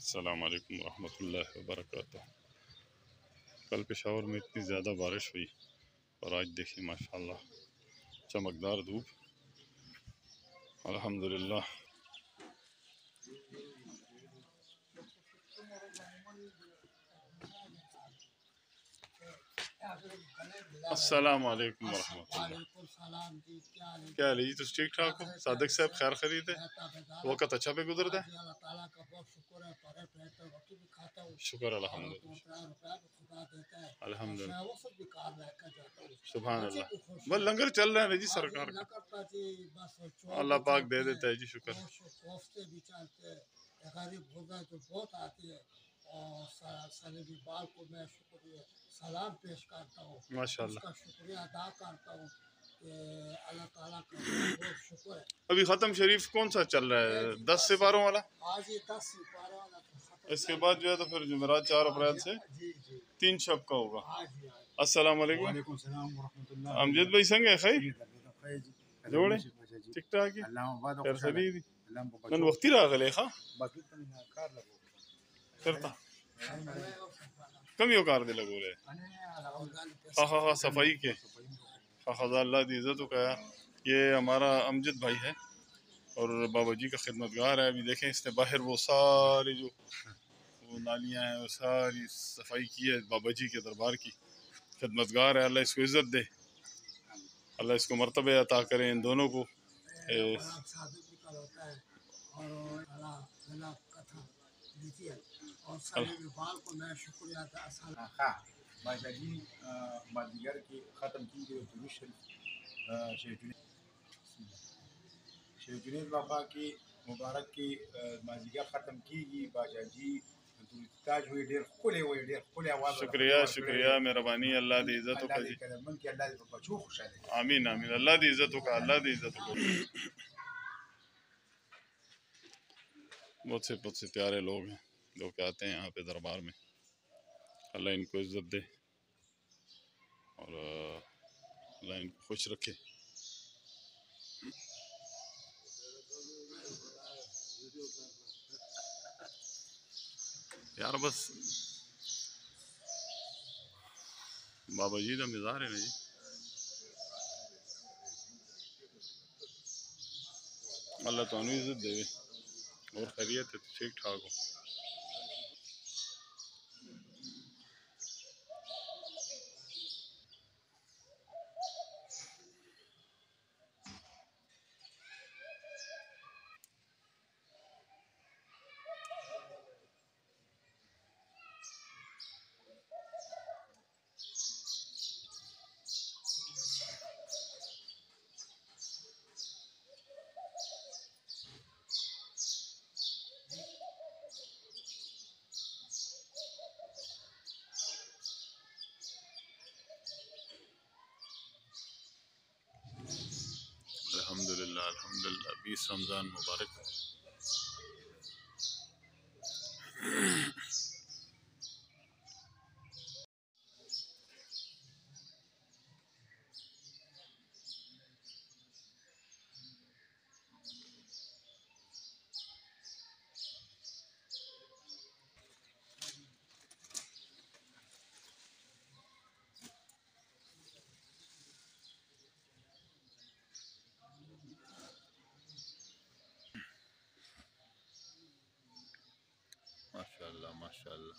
अस्सलाम वालेकुम रहमतुल्लाहि व बरकातुहू। कल पेशावर में इतनी ज़्यादा बारिश हुई और आज देखिए माशाल्लाह चमकदार धूप। अल्हम्दुलिल्लाह। अस्सलाम वालेकुम रहमतुल्लाह। क्या हाल है जी? तुम ठीक ठाक हो? सादिक साहब खैर खरीद है? वक़्त अच्छा पे गुजरता है? शुक्र अल्हम्दुलिल्लाह अल्हम्दुलिल्लाह सुभान अल्लाह। बस लंगर चल रहा है ना जी सरकार का, अल्लाह पाक दे देता है जी। शुक्र सलाम पेश करता हूँ, माशाल्लाह। उसका शुक्रिया अदा करता हूँ कि अल्लाह ताला का बहुत शुक्र है। अभी ख़त्म शरीफ कौन सा चल रहा है? 10 सिपारों वाला। आज ये 10 सिपारों वाला इसके बाद जो है तो फिर जुमेरात 4 अप्रैल से 3 शब का होगा। अस्सलाम वालेकुम। अमजद भाई संग है खैर जोड़े ठीक ठाक है खैर सलीद नन वक्ती रागले खा करता कम यो कार दे लगो रे हा सफाई के खजा अल्लाह दी इज्जत का। ये हमारा अमजद भाई है और बाबा जी का खिदमतगार है। अभी देखें इसने बाहर वो सारी जो वो नालियाँ हैं वो सारी सफाई की है। बाबा जी के दरबार की खिदमतगार है। अल्लाह इसको इज्जत दे, अल्लाह इसको मर्तबे अता करें इन दोनों को। शेख जुनेद बाबा की मुबारक की माजिगा ख़त्म की बाजा जी ताज हुई ढेर खुले हुए ढेर खुले आवाज। शुक्रिया शुक्रिया मेहरबानी। अल्लाह दी इज्जत का जी। आमीन आमीन। अल्लाह दी इज्जत का, अल्लाह दी इज्जत का। बहुत से प्यारे लोग हैं जो कि आते हैं यहाँ पे दरबार में। अल्लाह इनको इज्जत दे और अल्लाह इनको खुश रखे। यार बस बाबा जी का मिज़ार है ना जी। अल्लाह तो इज्जत दे और खैरियत है तो ठीक ठाक हो। अल्हम्दुलिल्लाह अल्हम्दुलिल्लाह। 20 रमज़ान मुबारक। माशाअल्लाह माशाअल्लाह।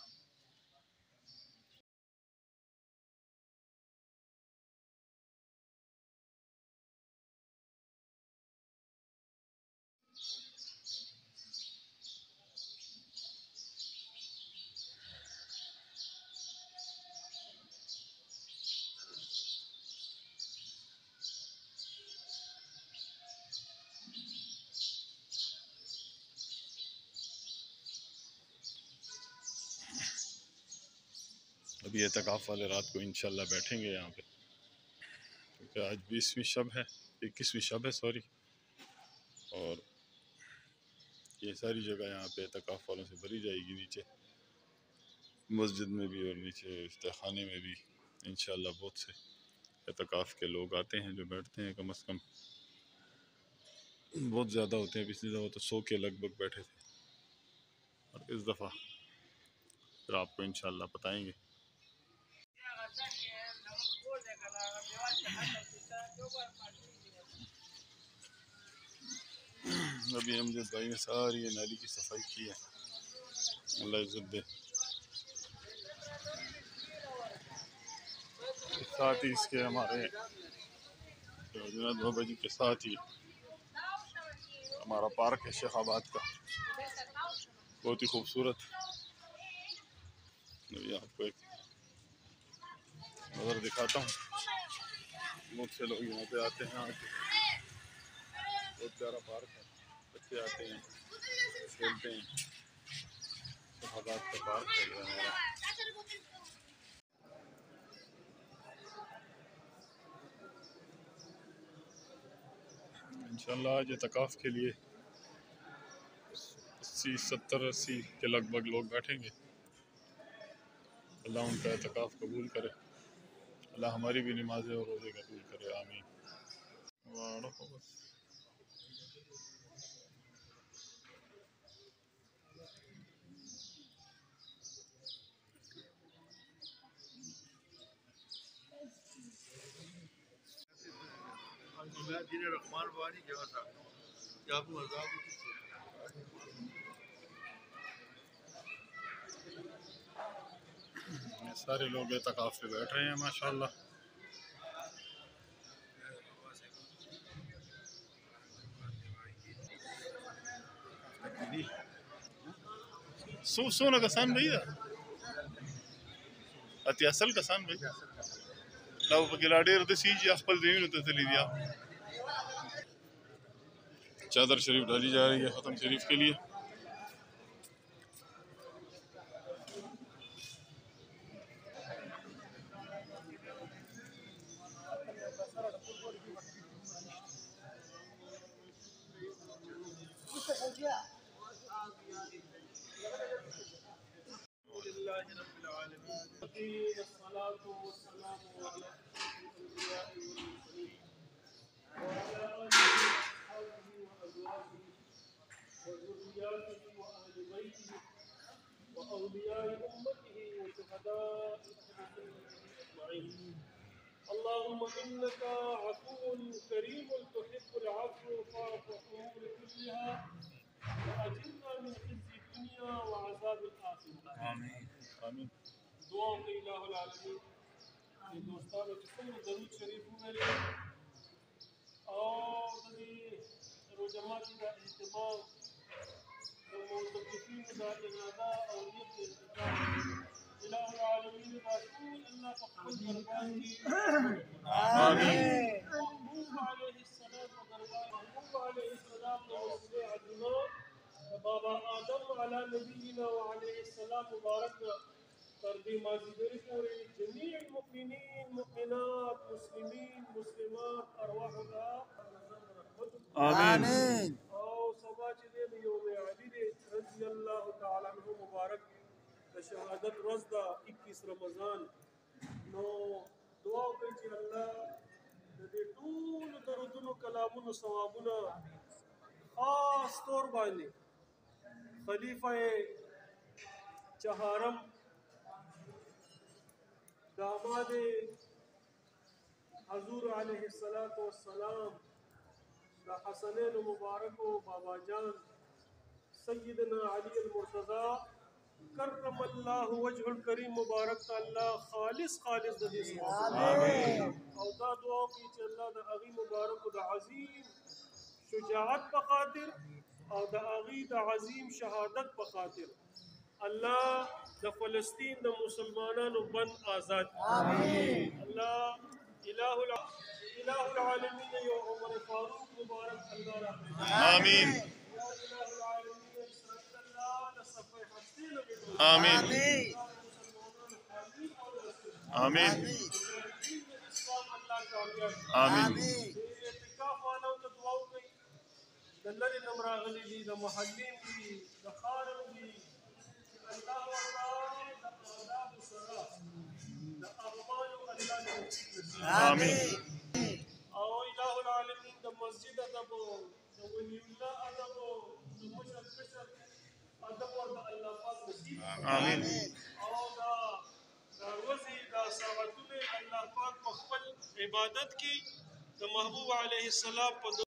अभी एतकाफ़ वाले रात को इंशाल्लाह बैठेंगे यहाँ पे क्योंकि आज 20वीं शब है, 21वीं शब है सॉरी। और ये सारी जगह यहाँ पे एतकाफ़ वालों से भरी जाएगी, नीचे मस्जिद में भी और नीचे इफ्तारखाने में भी इंशाल्लाह बहुत से एतकाफ़ के लोग आते हैं जो बैठते हैं। कम से कम बहुत ज़्यादा होते हैं, पिछली दफ़ा तो 100 के लगभग बैठे थे और इस दफ़ा, फिर आपको इंशाल्लाह बताएंगे। अभी अमजद भाई ने सारी ये नाली की सफाई की है, अल्लाह इज्जत दे। साथ ही इसके हमारे योजना 2 बजे के साथ ही हमारा पार्क है शेखाबाद का, बहुत ही खूबसूरत। अभी आपको एक नज़र दिखाता हूँ। बहुत से लोग यहाँ पे आते हैं, आके बहुत प्यारा पार्क है, बच्चे आते हैं खेलते हैं। शेखाबाद का पार्क है हमारा। इंशाल्लाह आज एतकाफ़ के लिए 80 के लगभग लोग बैठेंगे। अल्लाह उनका एतकाफ़ कबूल करे, अल्लाह हमारी भी नमाज़ें और रोज़े कबूल करे, आमीन। सारे लोग एतकाफ़ पे बैठ रहे हैं माशाल्लाह। सोना कसान भैया अति असल कसान भैया लाओ पकिला डेर दसी जी अखपल देवी ने तसली दिया। चादर शरीफ डाली जा रही है ख़त्म शरीफ के लिए। اللهم إنك عفو كريم تحب العفو فاعف عن كلها وأجرنا من خزي الدنيا وعذاب الآخرة. آمين آمين। दुआओं के इलाहुल आलमीन ये दोस्तानो जिसमें दरूद शरीफ मेरे और रोजमाती का इस्तेमाल मुतक़िफ़ीन का इरादा और ये इलाहुल आलमीन का रसूल अल्लाह का फल दरबार की आमीन। बाबा आदम अला नबीना व अलैहिस्सलाम मुबारक तर्बी माज़िदरी पूरे जमीअ मुमिनीन मुमिनात मुस्लिमीन मुस्लिमात अरवाहुहा आमीन। और समाज में यौम अली रज़ी अल्लाह तआला अन्हु मुबारक शहादत रोज़ दा 21 रमज़ान नो दुआ कोई कि अल्लाह दे टूल दरुदुन कलामुन सवाबुना खास तौर बांधे खलीफा चहारम दामाद हजूर अलैहिस्सलातु वस्सलाम दा हसनैन मुबारक बाबा जान सय्यदना अली अल-मुर्तज़ा करमल्लाहु वजहुल करीम मुबारक अल्लाह खालिस दे आमीन। और दा दुआ की कि अल्लाह दा अगी मुबारक दा अजीम शुजाअत बखातिर और दा अगी दा अजीम शहादत बखातिर अल्लाह द फ़लस्तीन द मुसलमानों बन आज़ाद आमीन। अल्लाह इलाहुल आलमीन यो उमर फारूक मुबारक अल्लाह रहमत आमीन। आमीन आमीन आमीन। दल्लरी नमरागली दी द महल्लीन दी द खारम दी अल्लाह आदाब सरा द अहवाल अल्लाह ने आमीन। और इलाहुल आलमीन द मस्जिद अदब द वलीउल्लाह अदब द मुशर ادب ورته الله پاک نصیب آمین. او دا ورځې دا ساعتونه الله پاک په خپل عبادت کې د محبوب علیه السلام په